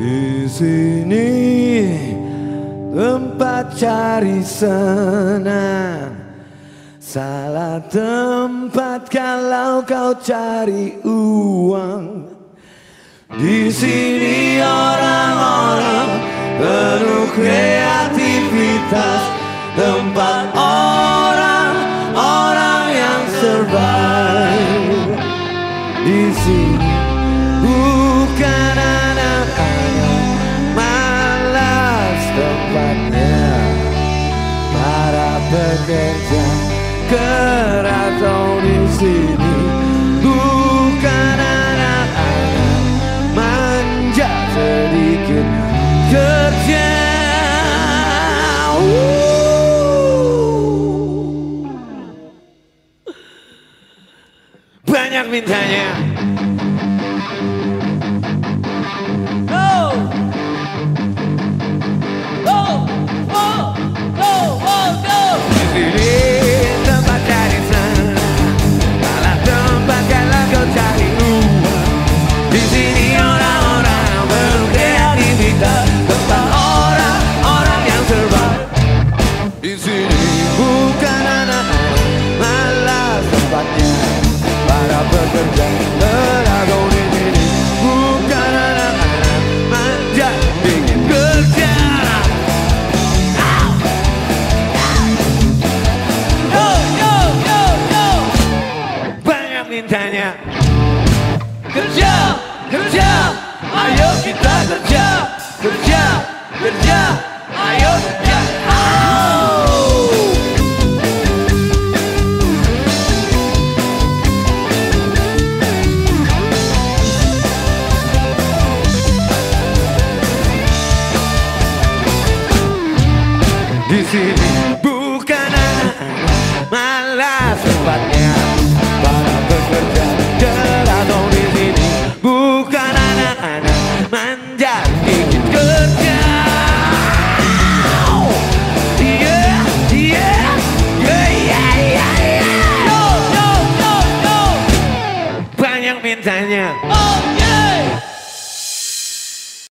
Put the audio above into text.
Di sini tempat cari senang, salah tempat kalau kau cari uang. Di sini orang-orang penuh kreativitas, tempat orang-orang yang survive. Di sini bukan anak-anak malas, tempatnya para pekerja keras. Oh, di sini bukan anak-anak manja, sedikit kerja. Banyak mintanya. Bekerja beragam di sini bukan anak-anak manja, ingin kerja. Yo yo yo yo, banyak mintanya. Kerja kerja, ayo kita kerja kerja kerja, ayo kerja. Di sini bukan anak-anak malas, tempatnya para pekerja keras. Oh, di sini bukan anak-anak manja, ingin kerja. Yeah, yeah, yeah, yeah, yeah. Yo, yo, yo, yo. Banyak mintanya. Oh,